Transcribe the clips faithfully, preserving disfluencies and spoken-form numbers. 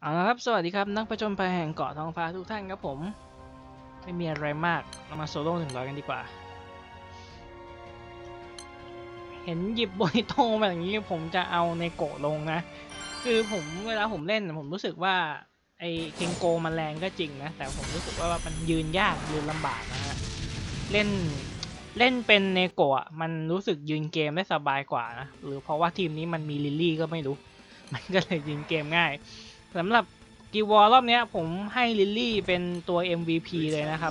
เอาละครับสวัสดีครับนักผจญภัยแห่งเกาะท้องฟ้าทุกท่านครับผมไม่มีอะไรมากเรามาโซโล่หนึ่งร้อยกันดีกว่าเห็นหยิบโบนิโตมาอย่างนี้ผมจะเอาในโกะลงนะคือผมเวลาผมเล่นผมรู้สึกว่าไอเคงโกมันแรงก็จริงนะแต่ผมรู้สึกว่ามันยืนยากยืนลำบากนะฮะเล่นเล่นเป็นเนโกะมันรู้สึกยืนเกมได้สบายกว่านะหรือเพราะว่าทีมนี้มันมีลิลลี่ก็ไม่รู้มันก็เลยยืนเกมง่ายสำหรับกีวอลรอบนี้ผมให้ลิลลี่เป็นตัว เอ็ม วี พี เลยนะครับ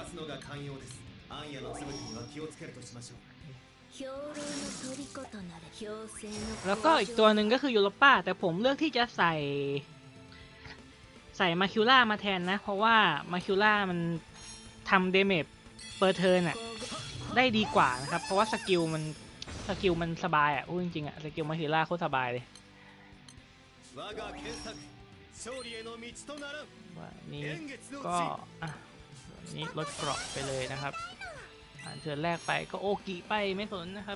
แล้วก็อีกตัวหนึ่งก็คือยูโรป้าแต่ผมเลือกที่จะใส่ใส่มาคิวล่ามาแทนนะเพราะว่ามาคิวล่ามันทำเดเมจเปอร์เทิร์นอะได้ดีกว่านะครับเพราะว่าสกิลมันสกิลมันสบายอ่ะพูดจริงๆอ่ะสกิลมาคิวล่าโคตรสบายเลยว่านี้ก็อ่ะนี้ลดเกราะไปเลยนะครับผ่านเทิร์นแรกไปก็โอกิไปไม่สนนะครับ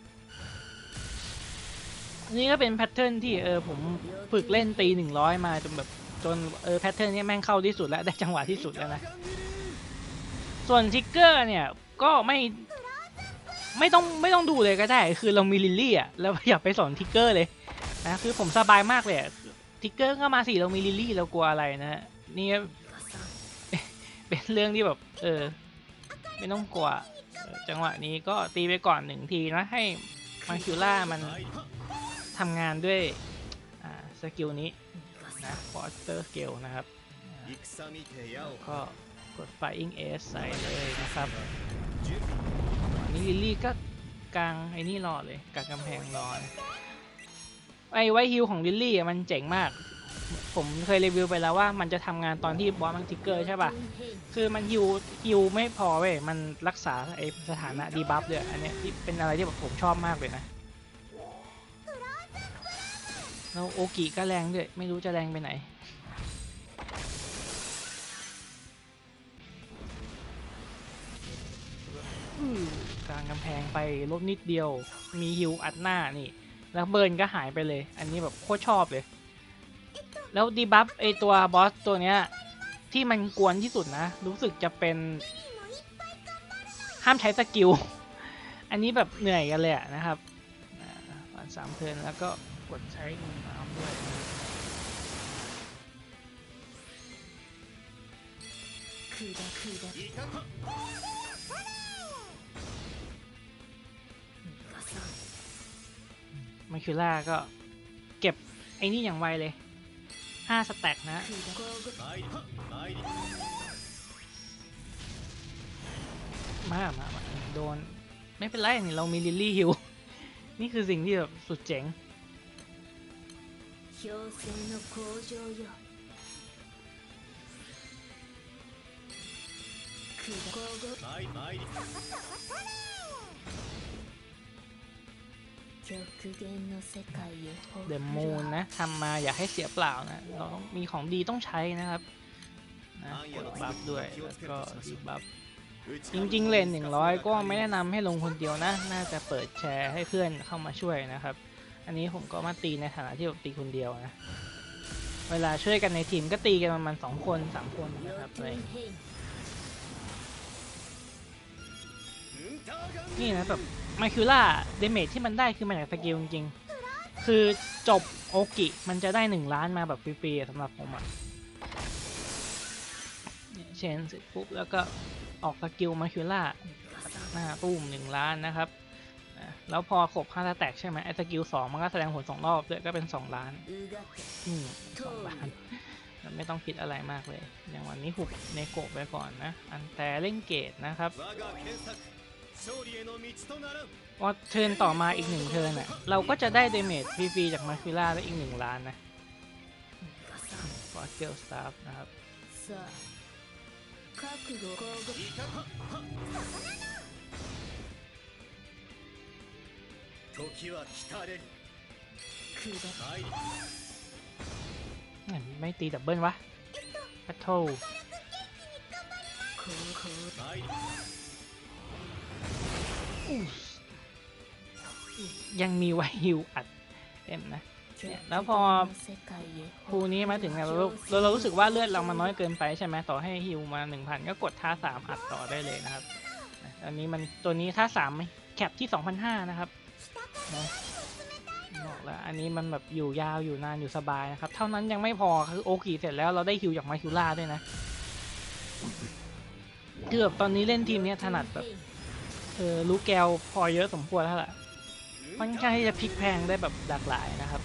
นี่ก็เป็นแพทเทิร์นที่เออผมฝึกเล่นตีหนึ่งร้อยมาจนแบบจนเออแพทเทิร์นนี้แม่งเข้าที่สุดแล้วได้จังหวะที่สุดแล้วนะส่วนทิกเกอร์เนี่ยก็ไม่ไม่ต้องไม่ต้องดูเลยก็ได้คือเรามีลิลลี่อ่ะแล้วอย่าไปสอนทิกเกอร์เลยนะคือผมสบายมากเลยทิกเกอร์ก็มาสิเรามีลิลลี่เรากลัวอะไรนะฮะนี่เป็นเรื่องที่แบบเออไม่ต้องกลัวจังหวะนี้ก็ตีไปก่อนหนึ่งทีนะให้มาคิวล่ามันทำงานด้วยสกิลนี้นะฟอสเตอร์สกิลนะครับก็กด Flying Ace ใส่เลยนะครับอันนี้ลิลลี่ก็กลางไอ้นี่รอเลยกลางกำแพงรอไอ้ไวฮิลของลิลลี่มันเจ๋งมากผมเคยรีวิวไปแล้วว่ามันจะทำงานตอนที่บอสมันทิกเกอร์ใช่ป่ะคือมันฮิวฮิวไม่พอเว้ยมันรักษาไอ้สถานะดีบัฟด้วยอันนี้ที่เป็นอะไรที่แบบผมชอบมากเลยนะแล้วโอกิก็แรงด้วยไม่รู้จะแรงไปไหนกลางกำแพงไปลดนิดเดียวมีฮิวอัดหน้านี่แล้วเบิร์นก็หายไปเลยอันนี้แบบโคตรชอบเลยแล้วดีบัฟไอตัวบอสตัวเนี้ยที่มันกวนที่สุดนะรู้สึกจะเป็นห้ามใช้สกิลอันนี้แบบเหนื่อยกันเลยนะครับวันสามเทิร์นแล้วก็กดใช้น้ำด้วยมาคิล่าก็เก็บไอ้นี่อย่างไวเลยห้าสแต็กนะมามามาโดนไม่เป็นไรนี่เรามีลิลลี่ฮิวนี่คือสิ่งที่แบบสุดเจ๋งเดอะมูนนะทำมาอยากให้เสียเปล่านะเราต้องมีของดีต้องใช้นะครับนะกดบัฟด้วยแล้วก็ดีบัฟจริงๆเลนหนึ่งร้อยก็ไม่แนะนำให้ลงคนเดียวนะน่าจะเปิดแชร์ให้เพื่อนเข้ามาช่วยนะครับอันนี้ผมก็มาตีในฐานะที่แบบตีคนเดียวนะเวลาช่วยกันในทีมก็ตีกันประมาณสองคนสามคนนะครับเลยนี่นะแบบมาคิวล่าเดเมจที่มันได้คือมาจากสกิลจริงๆคือจบโอกิมันจะได้หนึ่งล้านมาแบบฟรีๆสำหรับผมอ่ะเชนเสร็จปุ๊บแล้วก็ออกสกิลมาคิวล่าหน้าตุ้มหนึ่งล้านนะครับแล้วพอครบห้าสแต็กใช่ไหมไอ้สกิลสองมันก็แสดงผลสองรอบด้วยก็เป็นสองล้านอืมสองล้านไม่ต้องคิดอะไรมากเลยอย่างวันนี้หุบเนโกะไปก่อนนะอันแต่เล่นเกตนะครับพอเทิร์นต่อมาอีกหนึ่งเทิร์นอ่ะเราก็จะได้เดเมจฟรีๆจากมาคิล่าได้อีกหนึ่งล้านนะฟอสเกลสตาฟนะครับไม่ตีดับเบิลวะแพทโธยังมีไวฮิวอัดเต็มนะเนี่ยแล้วพอภูนี้มาถึงเนี่ยเราเราเรารู้สึกว่าเลือดเรามันน้อยเกินไปใช่ไหมต่อให้ฮิวมาหนึ่งพันก็กดท่าสามอัดต่อได้เลยนะครับอันนี้มันตัวนี้ท่าสามแคปที่สองพันห้านะครับนะบอกแล้วอันนี้มันแบบอยู่ยาวอยู่นานอยู่สบายนะครับเท่านั้นยังไม่พอคือโอกิเสร็จแล้วเราได้ฮิวจากมาคิวล่าด้วยนะเกือบตอนนี้เล่นทีมนี้ถนัดแบบเออรู้แกวพอเยอะสมควรแล้วล่ะค่อนข้างที่จะพลิกแพงได้แบบหลากหลายนะครับ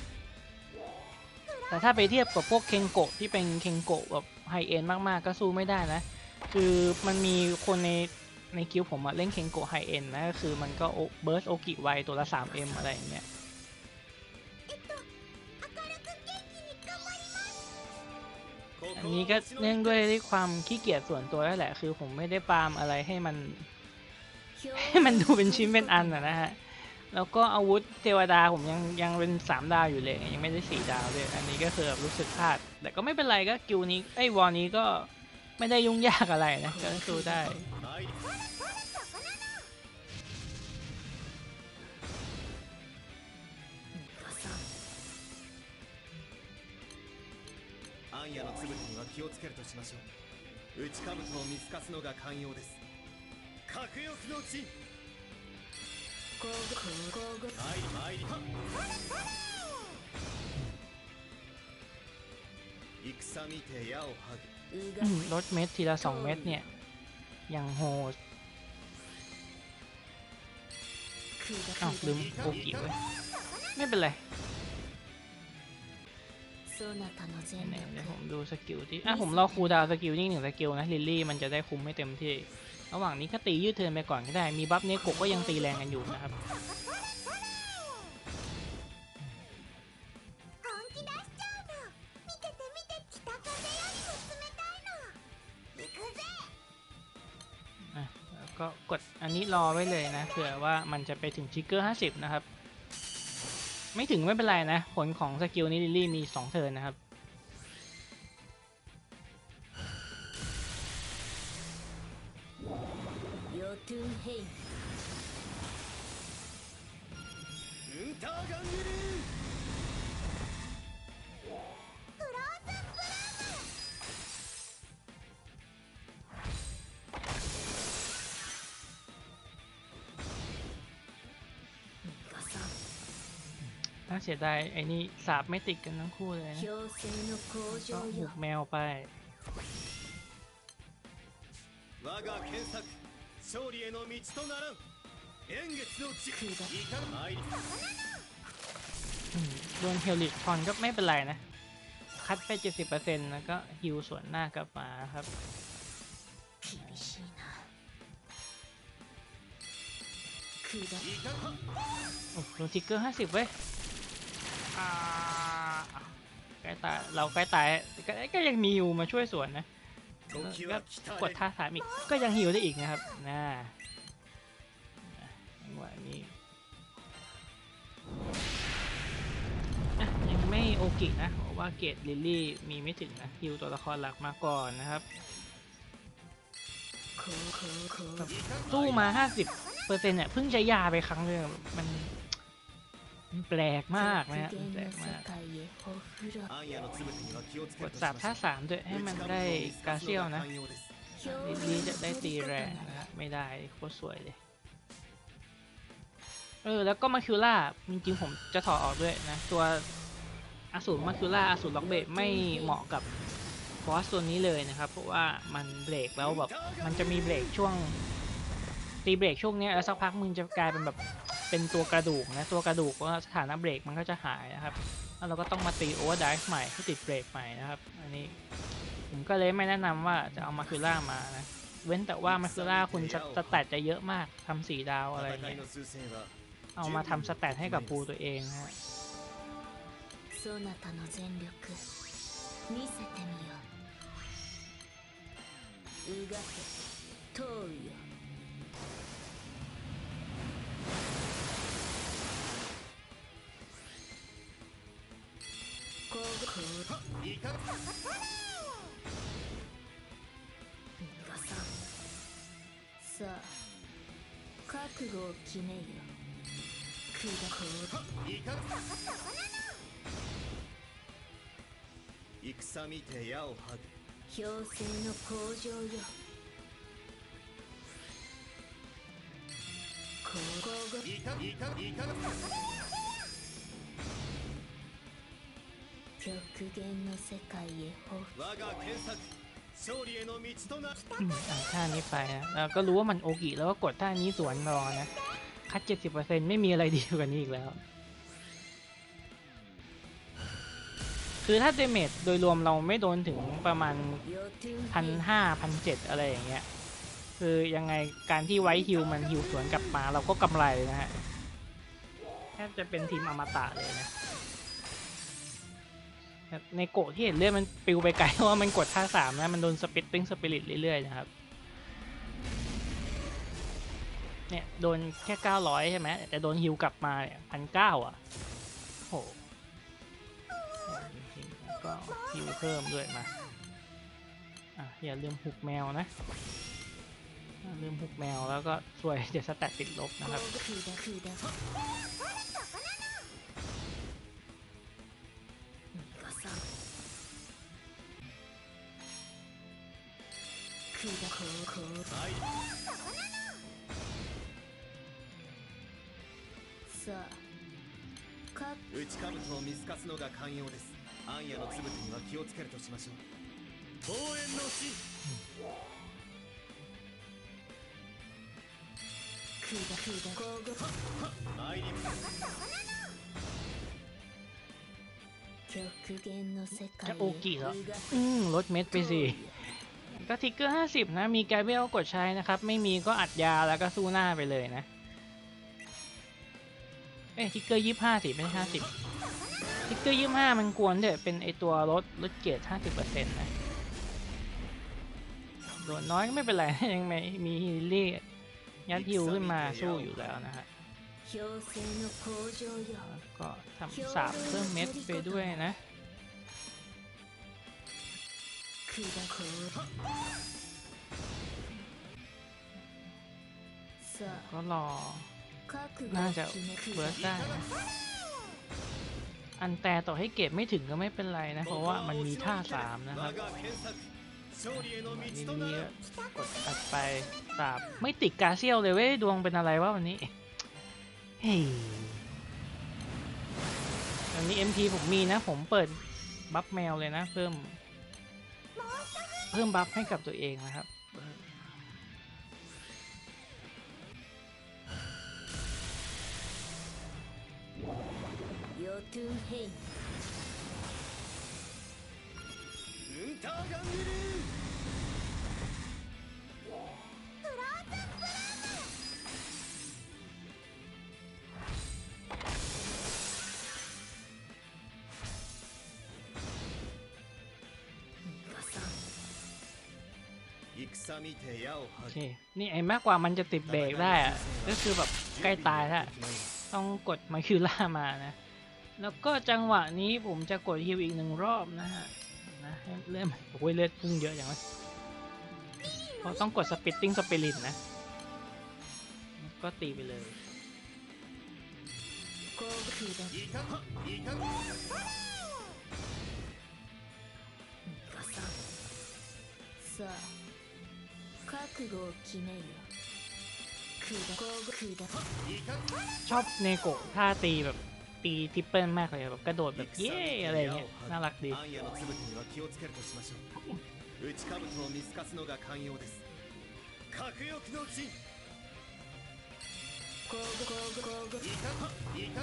แต่ถ้าไปเทียบกับพวกเคงโกะที่เป็นเคงโกะแบบไฮเอ็นมากๆก็สู้ไม่ได้นะคือมันมีคนในในคิวผมอะเล่นเคงโกะไฮเอ็นนะก็คือมันก็เบิร์สโอกิไวตัวละ สาม เอ็ม อะไรอย่างเงี้ยอันนี้ก็เนื่องด้วยความขี้เกียจส่วนตัวนั่นแหละคือผมไม่ได้ปาล์มอะไรให้มันให้มันดูเป็นชิ้นเป็นอันอะนะฮะแล้วก็อาวุธเทวดาผมยังยังเป็นสามดาวอยู่เลยยังไม่ได้สี่ดาวเลยอันนี้ก็คือรู้สึกพลาดแต่ก็ไม่เป็นไรก็กิวนี้ไอ้วอลนี้ก็ไม่ได้ยุ่งยากอะไรนะก็สู้ได้暗夜のつぶてには気をつけるとしましょう。内兜を見透かすのが肝要です。核欲の陣。参り参り。戦見て矢を剥ぐ。 ลดเม็ดทีละสองเม็ดเนี่ยยังโหดอ้าวลืมโอกิไว้ไม่เป็นไรเนี่ยผมดูสกิลที่อ่ะผมรอคูลดาวน์สกิลนิ่งหนึ่งสกิลนะลิลลี่มันจะได้คุมไม่เต็มที่ระหว่างนี้ก็ตียืดเทิร์นไปก่อนก็ได้มีบัฟเนโกะก็ยังตีแรงกันอยู่นะครับก็กดอันนี้รอไว้เลยนะเผื่อว่ามันจะไปถึงทริกเกอร์ห้าสิบนะครับไม่ถึงไม่เป็นไรนะผลของสกิลนี้ลิลลี่มีสองเทิร์นนะครับน่าเสียดายไอ้นี่สาบไม่ติดกันทั้งคู่เลยนะก็หุบแมวไปโดนเฮลิคทอนก็ไม่เป็นไรนะคัดไป เจ็ดสิบเปอร์เซ็นต์ แล้วก็ฮิวส่วนหน้ากลับมาครับโอ้โหทิกเกอร์ห้าสิบเว้ยใกล้ตายเราใกล้ตายก็ยังมีฮิวมาช่วยส่วนนะก็กดท่าสามอีกก็ยังฮิวได้อีกนะครับน่าจังหวะนี้ยังไม่โอกินะเพราะว่าเกรดลิลลี่มีไม่ถึงนะฮิวตัวละครหลักมาก่อนนะครับสู้มาห้าสิบเปอร์เซ็นต์เนี่ยเพิ่งใช้ยาไปครั้งเดียวมันแปลกมากนะฮะแปลกมากกดสาบท่าสามด้วยให้มันได้กาเซียลนะลิลลี่จะได้ตีแรงนะไม่ได้โคตรสวยเลยเออแล้วก็มาคิวล่าจริงๆผมจะถอดออกด้วยนะตัวอสูรมาคิวล่าอสูรล็อกเบดไม่เหมาะกับบอสตัวนี้เลยนะครับเพราะว่ามันเบรกแล้วแบบมันจะมีเบรกช่วงตีเบรกช่วงนี้แล้วสักพักมึงจะกลายเป็นแบบเป็นตัวกระดูกนะตัวกระดูกว่าสถานะเบรกมันก็จะหายนะครับแล้วเราก็ต้องมาตีโอเวอร์ไดฟ์ใหม่ให้ติดเบรกใหม่นะครับอันนี้ผมก็เลยไม่แนะนำว่าจะเอามาคิวล่ามานะเว้นแต่ว่ามาคิวล่าคุณสแตทจะเยอะมากทำสี่ดาวอะไรเงี้ยเอามาทำสแตทให้กับปูตัวเองนะฮะさあ覚悟を決めよ。 戦見て矢を剥ぐ氷星の工場よこういかいかいか極限の世界へ放我が検索勝利への道となอืมอ่ะท่านี้ไปนะเราก็รู้ว่ามันโอกิแล้วก็กดท่านี้สวนรอนะคัด เจ็ดสิบเปอร์เซ็นต์ ไม่มีอะไรดีกว่านี้อีกแล้วคือถ้าเดเมจโดยรวมเราไม่โดนถึงประมาณ予定พันห้าพันเจ็ดอะไรอย่างเงี้ยคือยังไงการที่ไว้ฮิวมันฮิวสวนกลับมาเราก็กำไรนะฮะแทบจะเป็นทีมอมตะเลยนะในโกะที่เห็นเลือดมันปิวไปไกลเพราะว่ามันกดท่าสามนะมันโดนสปิตติ้งสปิริตเรื่อยๆนะครับเนี่ยโดนแค่เก้าร้อยใช่ไหมแต่โดนฮิวกลับมาเนี่ยพันเก้าอ่ะโหก็ฮิวเพิ่มด้วยมาอ่ะอย่าลืมหุบแมวนะอย่าลืมหุบแมวแล้วก็ช่วยเดี๋ยวสแตทติดลบนะครับ空だ空だガサン空だこうこうさあか内兜を見透かすのが寛容です暗夜のつぶてには気をつけるとしましょう望遠の死空だ空だこうご参ります極限の世界へจะโอกิเหรอうがอืมลดเม็ดไปสิก็ทิกเกอร์ห้าสิบนะมีแกเบลกดใช้นะครับไม่มีก็อัดยาแล้วก็สู้หน้าไปเลยนะเอ้ยทิกเกอร์ยี่ห้าสิไม่ใช่ห้าสิบทิกเกอร์ยี่ห้ามันกวนเถอะเป็นไอตัวลดลดเกียรติห้าสิบเปอร์เซ็นต์นะโดนน้อยก็ไม่เป็นไร ยังไม่มีฮิลลี่ยัดฮิวขึ้นมาสู้อยู่แล้วนะฮะ氷星の工場よก็ทำสามเพิ่มเม็ดไปด้วยนะ空だこうさก็รอあ覚悟น่าをจะ決めくเบิだร์สได้นะอันแต่ต่อให้เก็บไม่ถึงก็ไม่เป็นไรนะ เพราะว่ามันมีท่าสามนะครับ我が検索勝利へのนี่道となนี่るกดอัดไปสาบไม่ติดกาเซียลเลยเว้ยดวงเป็นอะไรวะวันนี้เฮ้ยวันนี้ เอ็ม ที ผมมีนะ ผมเปิดบัฟแมวเลยนะ เพิ่ม เพิ่มบัฟให้กับตัวเองนะครับヨトゥンヘイムウンターガンギリガサン戦見て矢をโอ剥เคぐนี่ไอ้มากกว่ามันจะติดเบรกได้อะก็คือแบบใกล้ตายแล้ว ต้องกดมาคิวล่ามานะ แล้วก็จังหวะนี้ผมจะกดฮิวอีกหนึ่งรอบนะฮะนะให้เลือดมันโอ้ยเลือดพุ่งเยอะอย่างวะเพราะต้องกดสปิตติ้งสปิริตนะ ก็ตีไปเลย航空だいかいかガサンさあ覚悟を決めよ空だ航空だいかชอบเนโกะท่าตีแบบตีทริปเปิลมากเลยแบบกระโดดแบบเย้อะไรเงี้ยน่ารักดี暗夜のつぶてには気をつけるとしましょう内兜を見透かすのが寛容です核翼の陣航空航空いかいか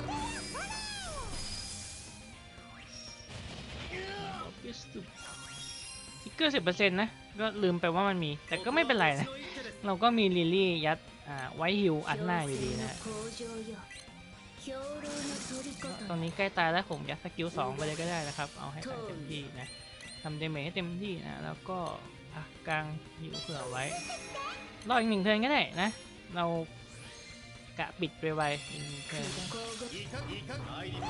ทิกเกอร์สิบเปอร์เซ็นต์นะก็ลืมไปว่ามันมี แต่ก็ไม่เป็นไรนะ เราก็มีลิลลี่ยัดอ่าไว้ฮิวอัดหน้าอยู่ดีนะ氷星の工場よ兵糧の虜ตอนนี้ใกล้ตายแล้วผมยัดสกิลสองไปเลยก็ได้นะครับ เอาให้ตายเต็มที่นะทำเดเมจให้เต็มที่นะ แล้วก็พักกลางอยู่เผื่อไว้ รออีกหนึ่งเทิร์นก็ได้นะ เรากะปิดไปไวอีกหนึ่งเทิร์น空だ航空いかいか参ります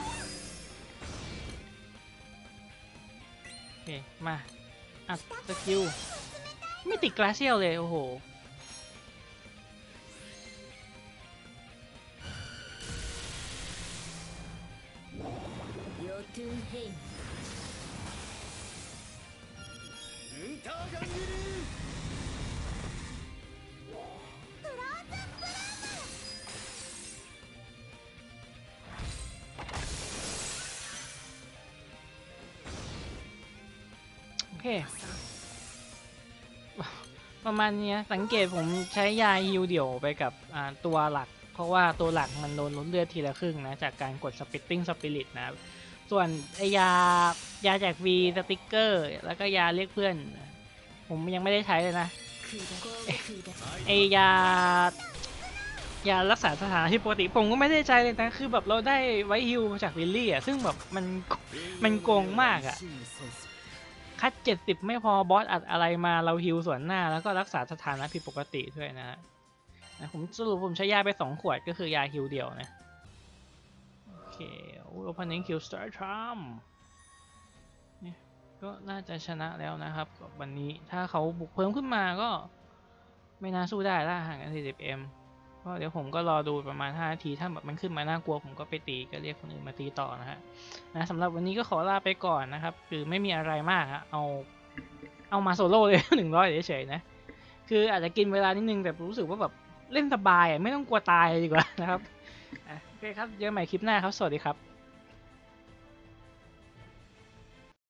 โอเค มาอัดสกิล ไม่ติดกราเซียลเลย โอ้โหヨトゥンヘイムターガン切りโอเค ประมาณเนี้ยสังเกตผมใช้ยาฮิวเดี่ยวไปกับอ่าตัวหลัก เพราะว่าตัวหลักมันโดนลดเลือดทีละครึ่งนะ จากการกดสปิตติ้งสปิริตนะส่วนไอยายาแจกวีสติ๊กเกอร์ แล้วก็ยาเรียกเพื่อน ผมยังไม่ได้ใช้เลยนะ ไอยายารักษาสถานะที่ปกติผมก็ไม่ได้ใช้เลยนะ คือแบบเราได้ไว้ฮิวมาจากวิลลี่อ่ะซึ่งแบบมันมันโกงมากอ่ะ คัดเจ็ดสิบไม่พอบอสอัดอะไรมาเราฮิวส่วนหน้าแล้วก็รักษาสถานะผิดปกติด้วยนะฮะนะผมสรุปผมใช้ยาไปสองขวดก็คือยาฮิวเดียวนะโอเคโอ้ opening kill star charm เนี่ยก็น่าจะชนะแล้วนะครับวันนี้ถ้าเขาบุกเพิ่มขึ้นมาก็ไม่น่าสู้ได้ละห่างกัน สี่สิบเอ็ม ก็เดี๋ยวผมก็รอดูประมาณห้านาทีถ้าแบบมันขึ้นมาน่ากลัวผมก็ไปตีก็เรียกคนอื่นมาตีต่อนะฮะนะสำหรับวันนี้ก็ขอลาไปก่อนนะครับคือไม่มีอะไรมากฮะเอาเอามาโซโล่เลย หนึ่งร้อยเฉยๆนะคืออาจจะกินเวลานิดนึงแต่รู้สึกว่าแบบเล่นสบายอ่ะไม่ต้องกลัวตายดีกว่านะครับโอเคครับเจอกันใหม่คลิปหน้าครับสวัสดีครับ